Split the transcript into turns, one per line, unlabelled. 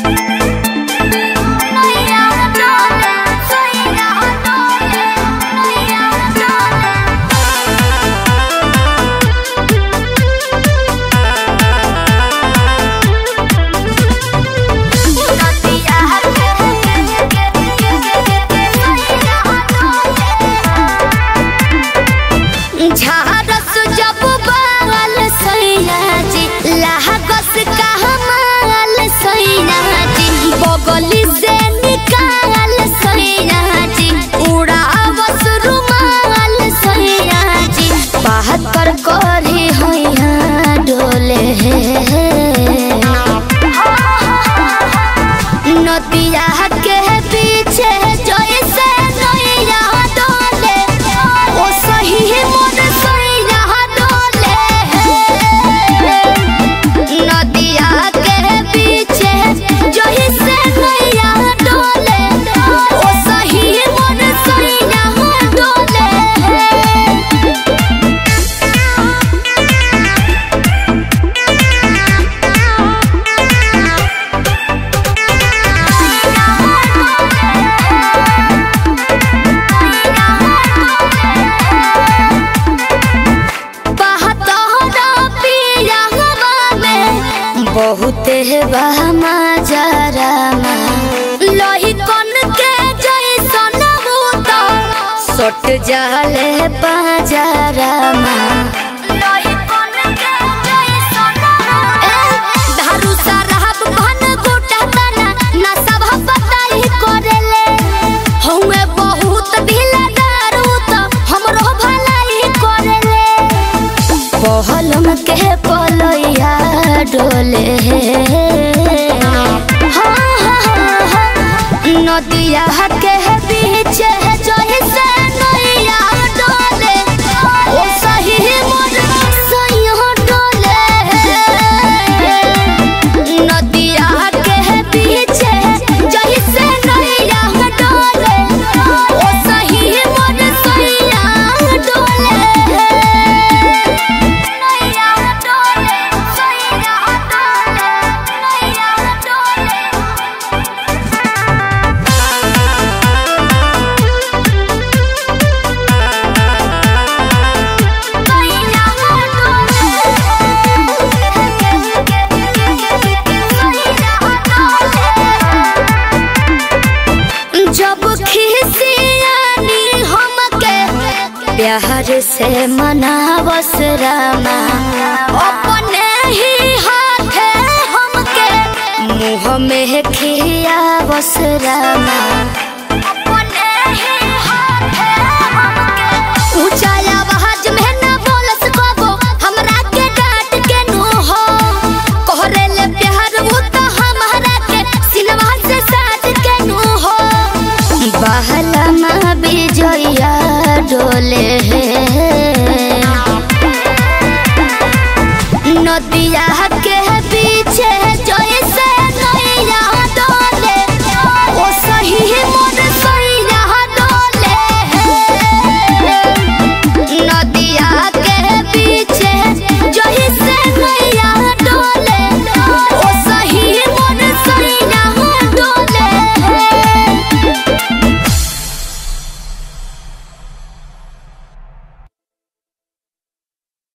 नदिया के पीछे जैसे नैया डोले ओ सही मोर सैया डोले। नदिया के पीछे जैसे नैया डोले ओ सही मोर सैया डोले। बहुत बहमा जरामा लोही कन के जैसन भूता सट जाले पाजरामा। लोही कन के जैसन धारू सरहब भन गोटा तना ना सब बताई करेले हउए बहुत ढीला दारू तो हमरो भलाई करेले। पहलम के पलैया डोले नदिया के पीछे जैसे नैया डोले ओ सही मोर सैया डोले। नदिया के पीछे जैसे नैया डोले ओ सही मोर सैया डोले। जब खिसियानी हमके प्यार से मनावस रामा अपने ही हाथे हमके मुँह में खियावस रामा। अपने ही हाथे हमके ऊंचा आवाज में ना बोलस कबो हमरा के डांट के नु हो कहरे ले प्यार वो तो हमरा के सिनवा से साथ के नु हो। बहलमा बिजया डोले नदिया के पीछे जैसे नैया डोले ओ सही मोर सैया डोले। नदिया के पीछे जैसे